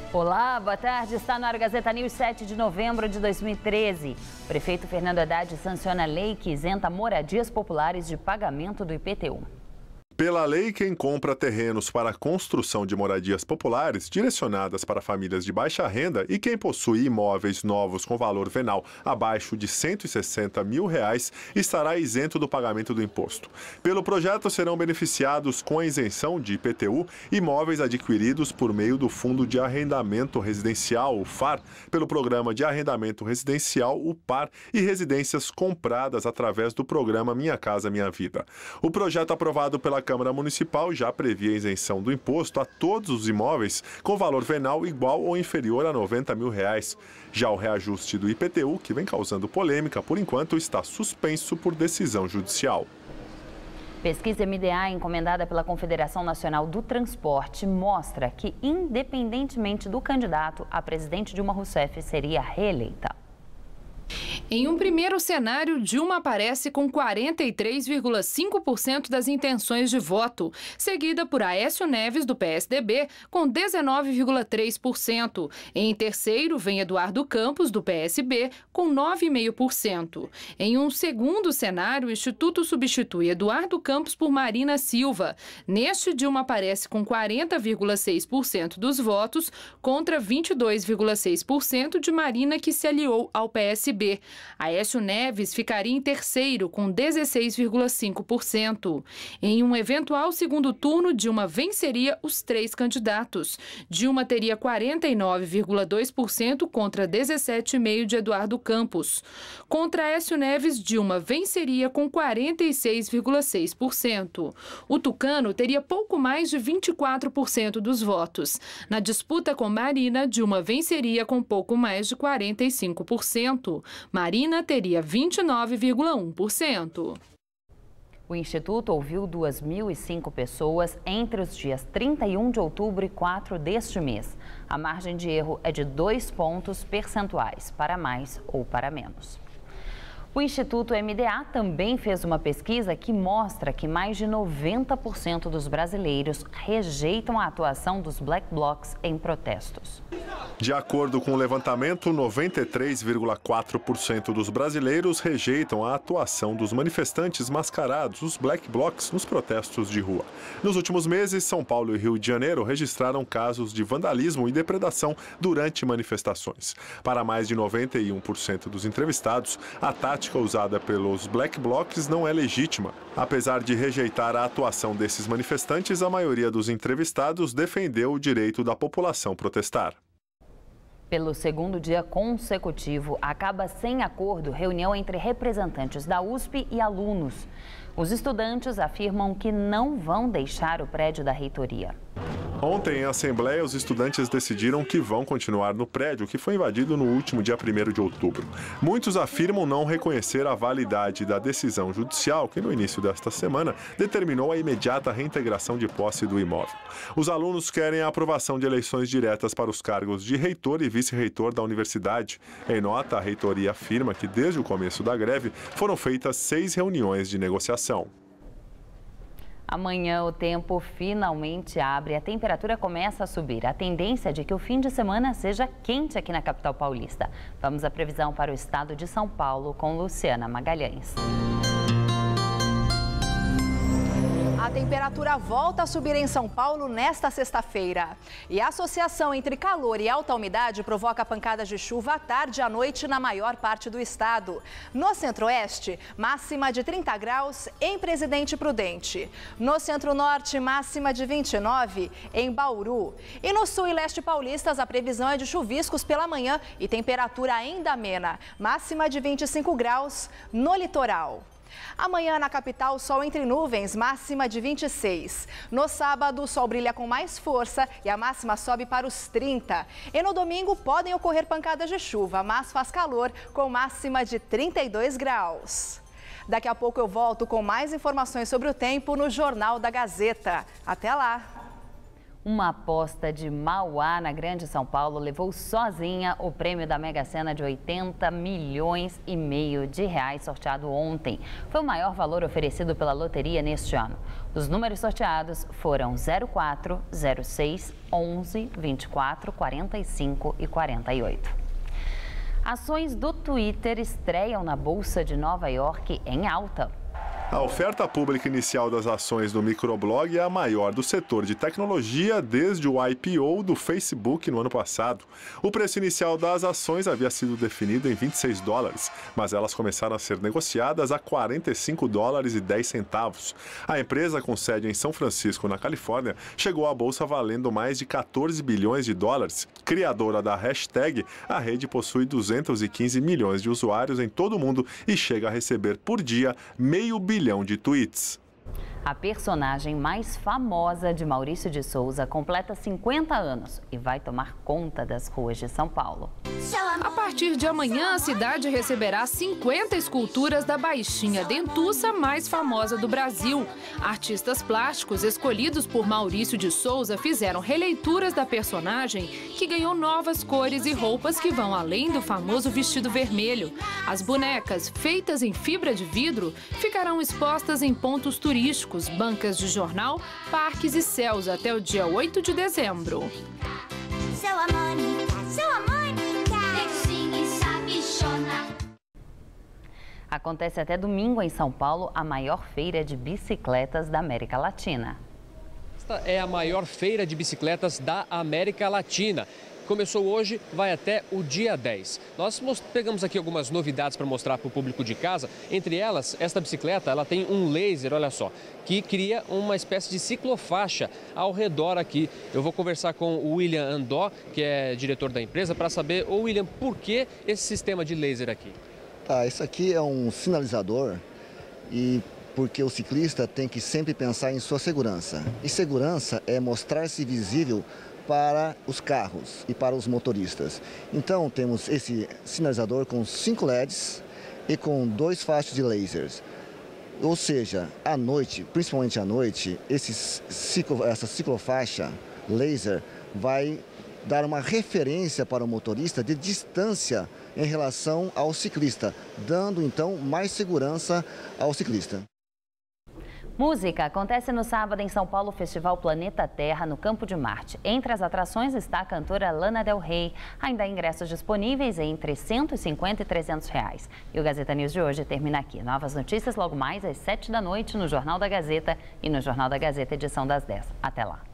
Olá, boa tarde. Está no ar Gazeta News, 7 de novembro de 2013. O prefeito Fernando Haddad sanciona a lei que isenta moradias populares de pagamento do IPTU. Pela lei, quem compra terrenos para a construção de moradias populares direcionadas para famílias de baixa renda e quem possui imóveis novos com valor venal abaixo de R$ 160 mil estará isento do pagamento do imposto. Pelo projeto, serão beneficiados com a isenção de IPTU imóveis adquiridos por meio do Fundo de Arrendamento Residencial, o FAR, pelo Programa de Arrendamento Residencial, o PAR, e residências compradas através do programa Minha Casa Minha Vida. O projeto aprovado pela Câmara Municipal já previa a isenção do imposto a todos os imóveis com valor venal igual ou inferior a R$ 90 mil. Já o reajuste do IPTU, que vem causando polêmica, por enquanto está suspenso por decisão judicial. Pesquisa MDA encomendada pela Confederação Nacional do Transporte mostra que, independentemente do candidato, a presidente Dilma Rousseff seria reeleita. Em um primeiro cenário, Dilma aparece com 43,5% das intenções de voto, seguida por Aécio Neves, do PSDB, com 19,3%. Em terceiro, vem Eduardo Campos, do PSB, com 9,5%. Em um segundo cenário, o Instituto substitui Eduardo Campos por Marina Silva. Neste, Dilma aparece com 40,6% dos votos, contra 22,6% de Marina, que se aliou ao PSB. Aécio Neves ficaria em terceiro, com 16,5%. Em um eventual segundo turno, Dilma venceria os três candidatos. Dilma teria 49,2% contra 17,5% de Eduardo Campos. Contra Aécio Neves, Dilma venceria com 46,6%. O tucano teria pouco mais de 24% dos votos. Na disputa com Marina, Dilma venceria com pouco mais de 45%. Marina teria 29,1%. O Instituto ouviu 2.005 pessoas entre os dias 31 de outubro e 4 deste mês. A margem de erro é de 2 pontos percentuais, para mais ou para menos. O Instituto MDA também fez uma pesquisa que mostra que mais de 90% dos brasileiros rejeitam a atuação dos Black Blocs em protestos. De acordo com o levantamento, 93,4% dos brasileiros rejeitam a atuação dos manifestantes mascarados, os Black Blocs, nos protestos de rua. Nos últimos meses, São Paulo e Rio de Janeiro registraram casos de vandalismo e depredação durante manifestações. Para mais de 91% dos entrevistados, a tática usada pelos Black Blocs não é legítima. Apesar de rejeitar a atuação desses manifestantes, a maioria dos entrevistados defendeu o direito da população protestar. Pelo segundo dia consecutivo, acaba sem acordo reunião entre representantes da USP e alunos. Os estudantes afirmam que não vão deixar o prédio da reitoria. Ontem, em assembleia, os estudantes decidiram que vão continuar no prédio, que foi invadido no último dia 1º de outubro. Muitos afirmam não reconhecer a validade da decisão judicial, que no início desta semana determinou a imediata reintegração de posse do imóvel. Os alunos querem a aprovação de eleições diretas para os cargos de reitor e vice-reitor da universidade. Em nota, a reitoria afirma que desde o começo da greve foram feitas 6 reuniões de negociação. Amanhã o tempo finalmente abre e a temperatura começa a subir. A tendência é de que o fim de semana seja quente aqui na capital paulista. Vamos à previsão para o estado de São Paulo com Luciana Magalhães. A temperatura volta a subir em São Paulo nesta sexta-feira. E a associação entre calor e alta umidade provoca pancadas de chuva à tarde e à noite na maior parte do estado. No centro-oeste, máxima de 30 graus em Presidente Prudente. No centro-norte, máxima de 29 em Bauru. E no sul e leste paulistas, a previsão é de chuviscos pela manhã e temperatura ainda amena. Máxima de 25 graus no litoral. Amanhã na capital, sol entre nuvens, máxima de 26. No sábado, o sol brilha com mais força e a máxima sobe para os 30. E no domingo podem ocorrer pancadas de chuva, mas faz calor com máxima de 32 graus. Daqui a pouco eu volto com mais informações sobre o tempo no Jornal da Gazeta. Até lá! Uma aposta de Mauá, na Grande São Paulo, levou sozinha o prêmio da Mega Sena de 80,5 milhões de reais sorteado ontem. Foi o maior valor oferecido pela loteria neste ano. Os números sorteados foram 04, 06, 11, 24, 45 e 48. Ações do Twitter estreiam na Bolsa de Nova York em alta. A oferta pública inicial das ações do microblog é a maior do setor de tecnologia desde o IPO do Facebook no ano passado. O preço inicial das ações havia sido definido em $26, mas elas começaram a ser negociadas a $40,10. A empresa, com sede em São Francisco, na Califórnia, chegou à bolsa valendo mais de $14 bilhões. Criadora da hashtag, a rede possui 215 milhões de usuários em todo o mundo e chega a receber por dia $500 milhão de tweets. A personagem mais famosa de Maurício de Souza completa 50 anos e vai tomar conta das ruas de São Paulo. A partir de amanhã, a cidade receberá 50 esculturas da baixinha dentuça mais famosa do Brasil. Artistas plásticos escolhidos por Maurício de Souza fizeram releituras da personagem, que ganhou novas cores e roupas que vão além do famoso vestido vermelho. As bonecas, feitas em fibra de vidro, ficarão expostas em pontos turísticos, bancas de jornal, parques e céus até o dia 8 de dezembro. Acontece até domingo em São Paulo a maior feira de bicicletas da América Latina. Esta é a maior feira de bicicletas da América Latina. Começou hoje, vai até o dia 10. Nós pegamos aqui algumas novidades para mostrar para o público de casa. Entre elas, esta bicicleta ela tem um laser, olha só, que cria uma espécie de ciclofaixa ao redor aqui. Eu vou conversar com o William Andó, que é diretor da empresa, para saber, William, por que esse sistema de laser aqui? Isso aqui é um sinalizador e porque o ciclista tem que sempre pensar em sua segurança. E segurança é mostrar-se visível para os carros e para os motoristas. Então temos esse sinalizador com 5 LEDs e com 2 faixas de lasers. Ou seja, à noite, principalmente à noite, essa ciclofaixa laser vai dar uma referência para o motorista de distância em relação ao ciclista, dando então mais segurança ao ciclista. Música. Acontece no sábado em São Paulo o Festival Planeta Terra, no Campo de Marte. Entre as atrações está a cantora Lana Del Rey. Ainda há ingressos disponíveis entre R$150 e R$300. E o Gazeta News de hoje termina aqui. Novas notícias logo mais às 7 da noite no Jornal da Gazeta e no Jornal da Gazeta, edição das 10. Até lá.